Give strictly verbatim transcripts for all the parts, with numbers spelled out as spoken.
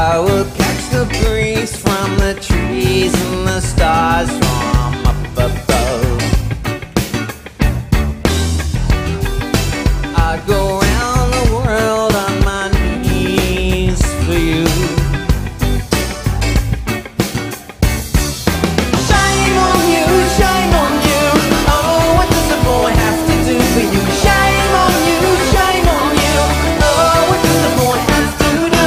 I will catch the breeze from the trees and the stars from up above. I'd go around the world on my knees for you. Shame on you, shame on you. Oh, what does a boy have to do for you? Shame on you, shame on you. Oh, what does a boy have to do?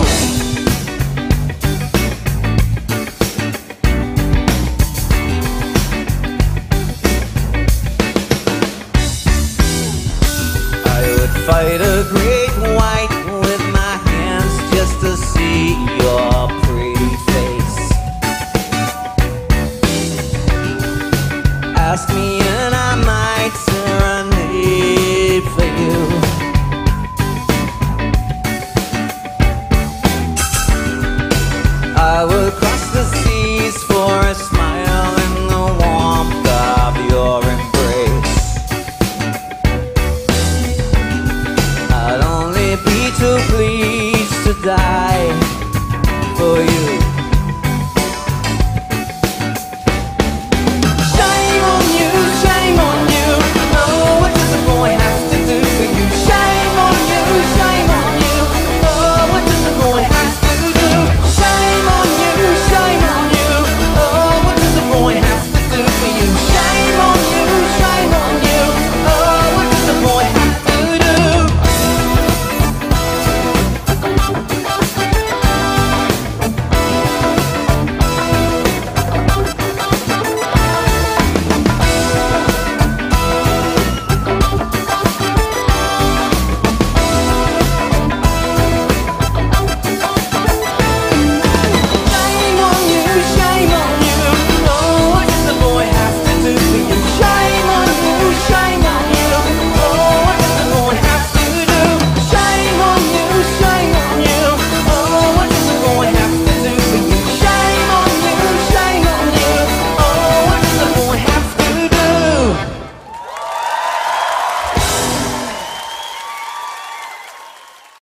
I would fight a great white with my hands just to see your pretty face. Ask me and I might serenade for you. I would cross the seas for a smile in the warmth of your embrace. I'd only be too pleased to die for you.